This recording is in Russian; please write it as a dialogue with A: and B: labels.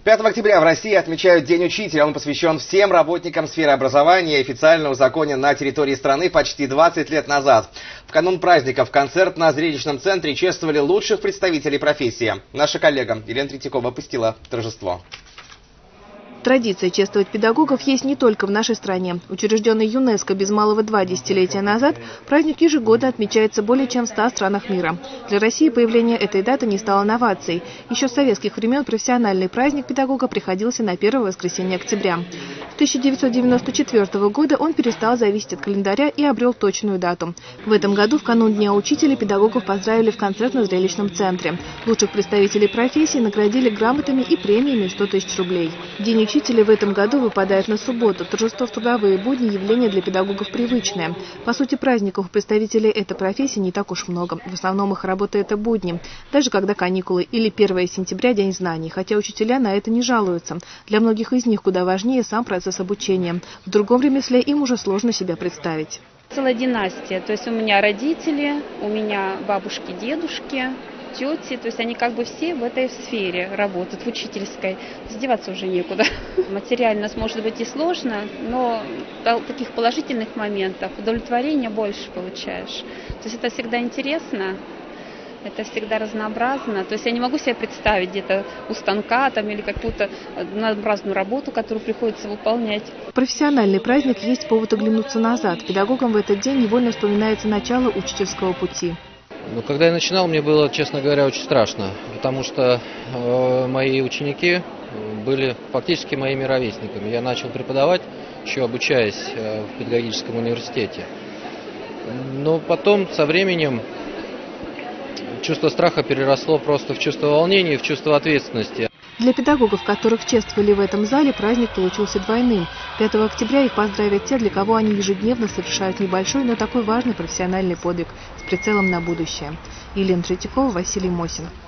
A: 5 октября в России отмечают День учителя. Он посвящен всем работникам сферы образования и официально узаконен на территории страны почти 20 лет назад. В канун праздника в концертно-зрелищном центре чествовали лучших представителей профессии. Наша коллега Елена Третьякова посетила торжество.
B: Традиция чествовать педагогов есть не только в нашей стране. Учрежденный ЮНЕСКО без малого 2 десятилетия назад, праздник ежегодно отмечается более чем в 100 странах мира. Для России появление этой даты не стало новацией. Еще с советских времен профессиональный праздник педагога приходился на первое воскресенье октября. С 1994 года он перестал зависеть от календаря и обрел точную дату. В этом году в канун Дня учителя педагогов поздравили в концертно-зрелищном центре. Лучших представителей профессии наградили грамотами и премиями в 100 тысяч рублей. День учителя в этом году выпадает на субботу. Торжество в трудовые будни – явление для педагогов привычное. По сути, праздников у представителей этой профессии не так уж много. В основном их работа – это будни. Даже когда каникулы или 1 сентября – День знаний. Хотя учителя на это не жалуются. Для многих из них куда важнее сам процесс обучения. В другом ремесле им уже сложно себя представить.
C: Целая династия. То есть у меня родители, у меня бабушки, дедушки, тети, то есть они как бы все в этой сфере работают, в учительской. Деваться уже некуда. Материально может быть и сложно, но таких положительных моментов удовлетворения больше получаешь. То есть это всегда интересно, это всегда разнообразно. То есть я не могу себе представить где-то у станка там, или какую-то однообразную работу, которую приходится выполнять.
B: Профессиональный праздник есть повод оглянуться назад. Педагогам в этот день невольно вспоминается начало учительского пути.
D: Когда я начинал, мне было, честно говоря, очень страшно, потому что мои ученики были фактически моими ровесниками. Я начал преподавать, еще обучаясь в педагогическом университете. Но потом, со временем, чувство страха переросло просто в чувство волнения, в чувство ответственности.
B: Для педагогов, которых чествовали в этом зале, праздник получился двойным. 5 октября их поздравят те, для кого они ежедневно совершают небольшой, но такой важный профессиональный подвиг с прицелом на будущее. Елена Третьякова, Василий Мосин.